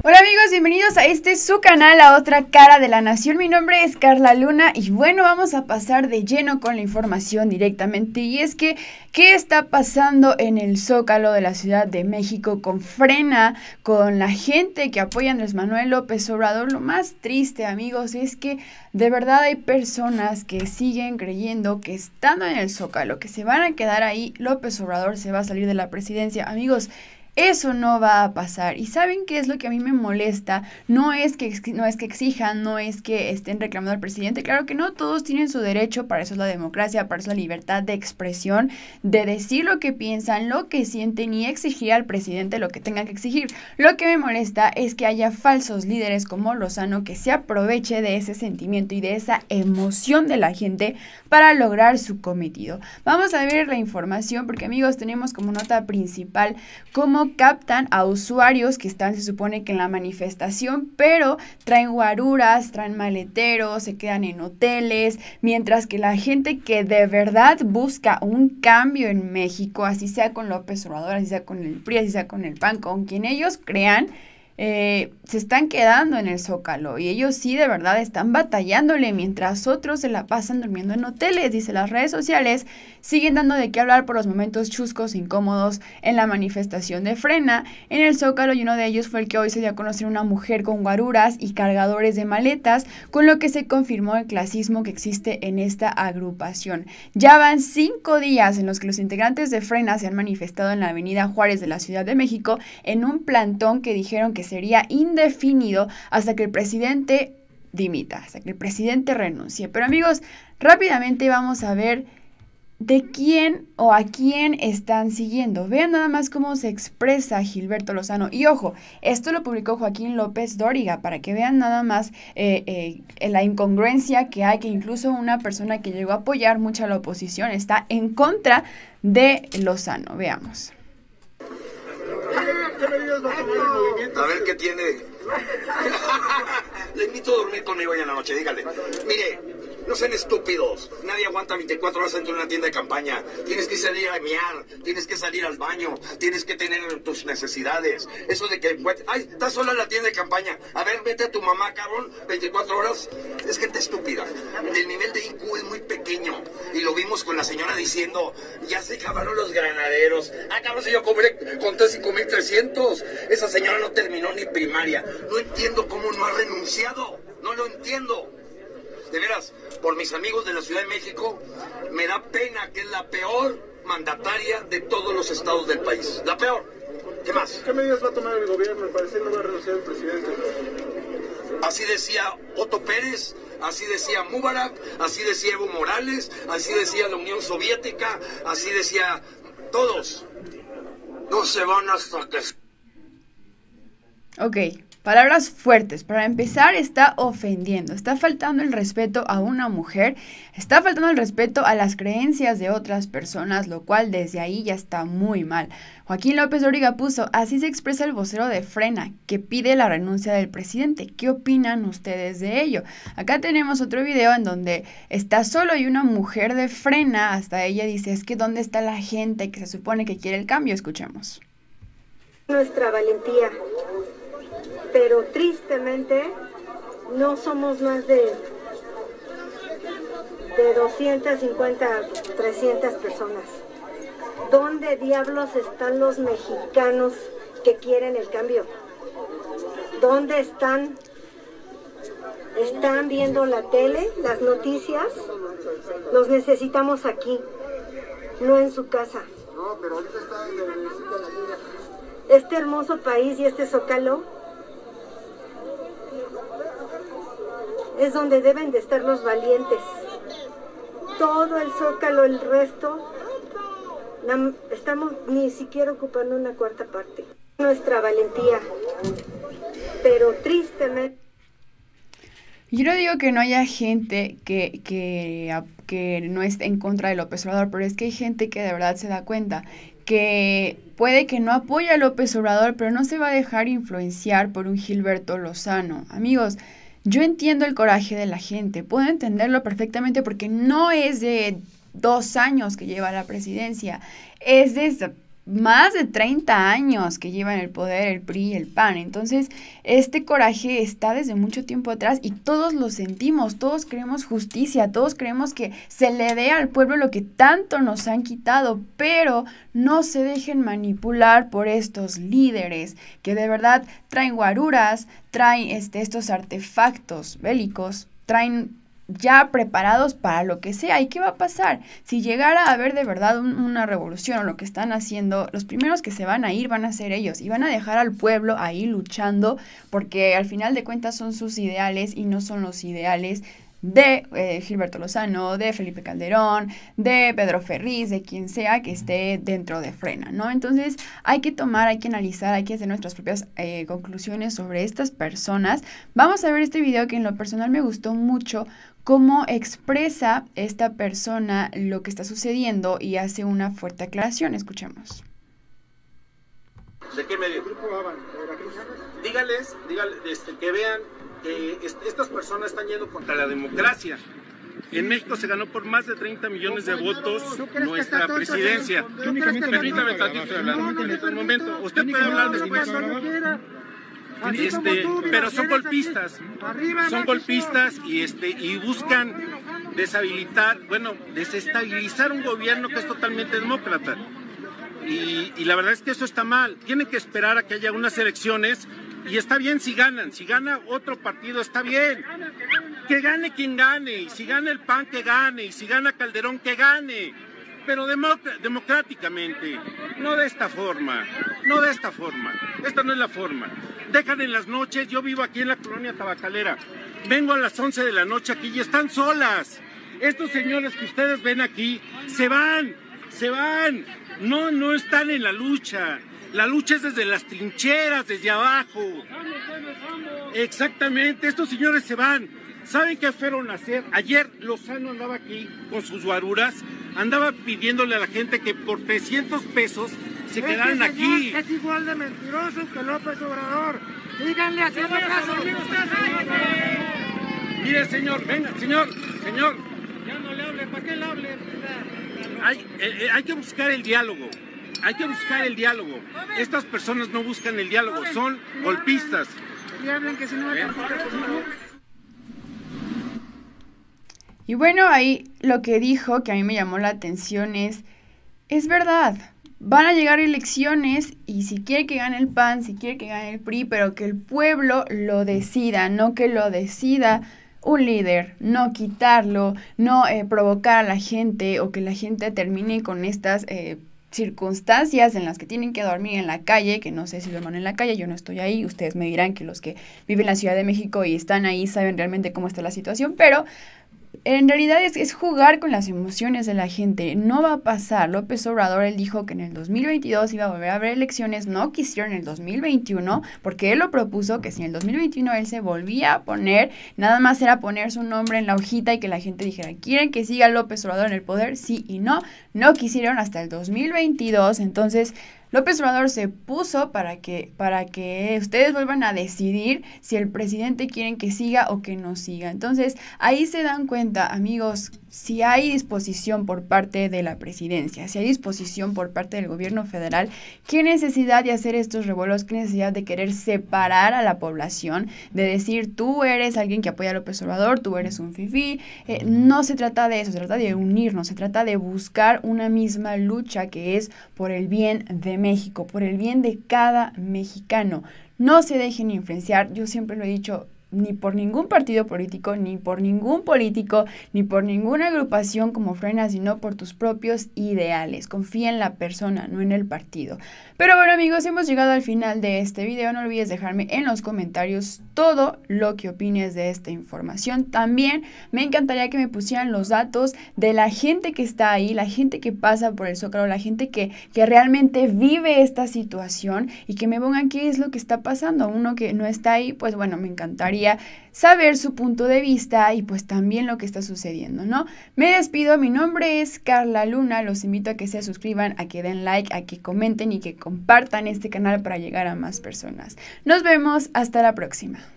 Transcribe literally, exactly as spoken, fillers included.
Hola amigos, bienvenidos a este su canal, La Otra Cara de la Nación. Mi nombre es Carla Luna y bueno, vamos a pasar de lleno con la información directamente. Y es que, ¿qué está pasando en el Zócalo de la Ciudad de México con Frena, con la gente que apoya a Andrés Manuel López Obrador? Lo más triste, amigos, es que de verdad hay personas que siguen creyendo que estando en el Zócalo, que se van a quedar ahí, López Obrador se va a salir de la presidencia. Amigos, eso no va a pasar. ¿Y saben qué es lo que a mí me molesta? No es que, no es que exijan, no es que estén reclamando al presidente. Claro que no, todos tienen su derecho, para eso es la democracia, para eso es la libertad de expresión, de decir lo que piensan, lo que sienten y exigir al presidente lo que tengan que exigir. Lo que me molesta es que haya falsos líderes como Lozano que se aproveche de ese sentimiento y de esa emoción de la gente para lograr su cometido. Vamos a ver la información porque, amigos, tenemos como nota principal cómo captan a usuarios que están, se supone que en la manifestación, pero traen guaruras, traen maleteros, se quedan en hoteles, mientras que la gente que de verdad busca un cambio en México, así sea con López Obrador, así sea con el P R I, así sea con el P A N, con quien ellos crean, Eh, se están quedando en el Zócalo y ellos sí de verdad están batallándole mientras otros se la pasan durmiendo en hoteles. Dice, las redes sociales siguen dando de qué hablar por los momentos chuscos e incómodos en la manifestación de Frena en el Zócalo, y uno de ellos fue el que hoy se dio a conocer una mujer con guaruras y cargadores de maletas, con lo que se confirmó el clasismo que existe en esta agrupación. Ya van cinco días en los que los integrantes de Frena se han manifestado en la avenida Juárez de la Ciudad de México en un plantón que dijeron que sería indefinido hasta que el presidente dimita, hasta que el presidente renuncie. Pero amigos, rápidamente vamos a ver de quién o a quién están siguiendo. Vean nada más cómo se expresa Gilberto Lozano. Y ojo, esto lo publicó Joaquín López Dóriga, para que vean nada más eh, eh, la incongruencia que hay, que incluso una persona que llegó a apoyar mucho a la oposición está en contra de Lozano. Veamos. A ver qué tiene. Le invito a dormir conmigo hoy en la noche, dígale. Mire, no sean estúpidos. Nadie aguanta veinticuatro horas dentro de una tienda de campaña. Tienes que salir a mear, tienes que salir al baño, tienes que tener tus necesidades. Eso de que, ay, estás sola en la tienda de campaña. A ver, vete a tu mamá, cabrón, veinticuatro horas. Es gente estúpida. El nivel de I Q es muy pequeño. Y lo vimos con la señora diciendo, ya se acabaron los granaderos. Ah, cabrón, si yo cobré, conté cinco mil trescientos. Esa señora no terminó ni primaria. No entiendo cómo no ha renunciado. No lo entiendo. De veras, por mis amigos de la Ciudad de México, me da pena que es la peor mandataria de todos los estados del país. La peor. ¿Qué más? ¿Qué medidas va a tomar el gobierno? Al parecer no va a renunciar el presidente. Así decía Otto Pérez, así decía Mubarak, así decía Evo Morales, así decía la Unión Soviética, así decía todos. No se van hasta que... Ok, palabras fuertes. Para empezar, está ofendiendo, está faltando el respeto a una mujer, está faltando el respeto a las creencias de otras personas, lo cual desde ahí ya está muy mal. Joaquín López Dóriga puso, así se expresa el vocero de Frena, que pide la renuncia del presidente. ¿Qué opinan ustedes de ello? Acá tenemos otro video en donde está solo y una mujer de Frena, hasta ella dice, es que ¿dónde está la gente que se supone que quiere el cambio? Escuchemos. Nuestra valentía. Pero tristemente no somos más de, de doscientas cincuenta, trescientas personas. ¿Dónde diablos están los mexicanos que quieren el cambio? ¿Dónde están? ¿Están viendo la tele, las noticias? Los necesitamos aquí, no en su casa. Este hermoso país y este Zócalo es donde deben de estar los valientes. Todo el Zócalo, el resto, estamos ni siquiera ocupando una cuarta parte. Nuestra valentía, pero tristemente... Yo no digo que no haya gente que, que, que no esté en contra de López Obrador, pero es que hay gente que de verdad se da cuenta que puede que no apoya a López Obrador, pero no se va a dejar influenciar por un Gilberto Lozano. Amigos, yo entiendo el coraje de la gente, puedo entenderlo perfectamente porque no es de dos años que lleva la presidencia, es de más de treinta años que llevan el poder el P R I y el P A N. Entonces, este coraje está desde mucho tiempo atrás y todos lo sentimos, todos queremos justicia, todos queremos que se le dé al pueblo lo que tanto nos han quitado, pero no se dejen manipular por estos líderes que de verdad traen guaruras, traen este, estos artefactos bélicos, traen ya preparados para lo que sea. ¿Y qué va a pasar? Si llegara a haber de verdad un, una revolución o lo que están haciendo, los primeros que se van a ir van a ser ellos y van a dejar al pueblo ahí luchando, porque al final de cuentas son sus ideales y no son los ideales de eh, Gilberto Lozano, de Felipe Calderón, de Pedro Ferriz, de quien sea que esté dentro de Frena, ¿no? Entonces hay que tomar, hay que analizar, hay que hacer nuestras propias eh, conclusiones sobre estas personas. Vamos a ver este video que en lo personal me gustó mucho cómo expresa esta persona lo que está sucediendo y hace una fuerte aclaración. Escuchemos. ¿De qué medio? Dígales, dígales este, que vean que est estas personas están yendo contra la democracia. En México se ganó por más de treinta millones de votos nuestra presidencia. Permítame tantito, estoy hablando. Un momento, usted puede hablar después. Este, pero son golpistas, son golpistas y este y buscan deshabilitar, bueno, desestabilizar un gobierno que es totalmente demócrata. Y, y la verdad es que eso está mal. Tienen que esperar a que haya unas elecciones y está bien si ganan. Si gana otro partido está bien. Que gane quien gane. Y si gana el P A N que gane. Y si gana Calderón que gane. Pero democráticamente. No de esta forma. No de esta forma. Esta no es la forma. Dejan en las noches. Yo vivo aquí en la colonia Tabacalera. Vengo a las once de la noche aquí y están solas. Estos señores que ustedes ven aquí se van. Se van. No, no están en la lucha. La lucha es desde las trincheras, desde abajo. Exactamente, estos señores se van. ¿Saben qué fueron a hacer? Ayer Lozano andaba aquí con sus guaruras, andaba pidiéndole a la gente que por trescientos pesos se este quedaran aquí. Es igual de mentiroso que López Obrador. Díganle haciendo caso. Mire, señor, venga, señor, señor. Ya no le hable, ¿para qué le hable? Hay, eh, hay que buscar el diálogo. Hay que buscar el diálogo. Estas personas no buscan el diálogo, son golpistas. Y bueno, ahí lo que dijo, que a mí me llamó la atención es, es verdad, van a llegar elecciones y si quiere que gane el P A N, si quiere que gane el P R I, pero que el pueblo lo decida, no que lo decida un líder, no quitarlo, no eh, provocar a la gente o que la gente termine con estas eh, circunstancias en las que tienen que dormir en la calle, que no sé si duerman en la calle, yo no estoy ahí, ustedes me dirán que los que viven en la Ciudad de México y están ahí saben realmente cómo está la situación, pero en realidad es, es jugar con las emociones de la gente, no va a pasar. López Obrador, él dijo que en el dos mil veintidós iba a volver a haber elecciones, no quisieron en el dos mil veintiuno, porque él lo propuso que si en el dos mil veintiuno él se volvía a poner, nada más era poner su nombre en la hojita y que la gente dijera, ¿quieren que siga López Obrador en el poder? Sí y no, no quisieron hasta el dos mil veintidós, entonces López Obrador se puso para que, para que ustedes vuelvan a decidir si el presidente quieren que siga o que no siga. Entonces, ahí se dan cuenta, amigos, si hay disposición por parte de la presidencia, si hay disposición por parte del gobierno federal, qué necesidad de hacer estos revuelos, qué necesidad de querer separar a la población, de decir tú eres alguien que apoya a López Obrador, tú eres un fifí. Eh, no se trata de eso, se trata de unirnos, se trata de buscar una misma lucha que es por el bien de México, por el bien de cada mexicano. No se dejen influenciar, yo siempre lo he dicho, ni por ningún partido político, ni por ningún político, ni por ninguna agrupación como Frena, sino por tus propios ideales. Confía en la persona, no en el partido. Pero bueno, amigos, hemos llegado al final de este video. No olvides dejarme en los comentarios todo lo que opines de esta información. También me encantaría que me pusieran los datos de la gente que está ahí, la gente que pasa por el Zócalo, la gente que, que realmente vive esta situación y que me pongan qué es lo que está pasando. Uno que no está ahí, pues bueno, me encantaría saber su punto de vista y pues también lo que está sucediendo, ¿no? Me despido, mi nombre es Carla Luna, los invito a que se suscriban, a que den like, a que comenten y que compartan este canal para llegar a más personas. Nos vemos, hasta la próxima.